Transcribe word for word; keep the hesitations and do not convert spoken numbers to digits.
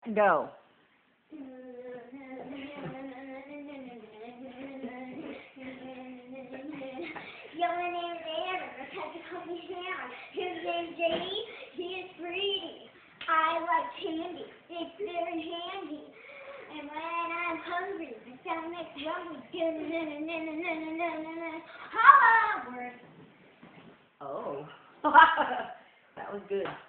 Go. Yo, my name is Aaron. I have to call me Sam. His name's J D. He is three. I like candy. It's very handy. And when I'm hungry, my stomach makes rumble. Holla! Oh. That was good.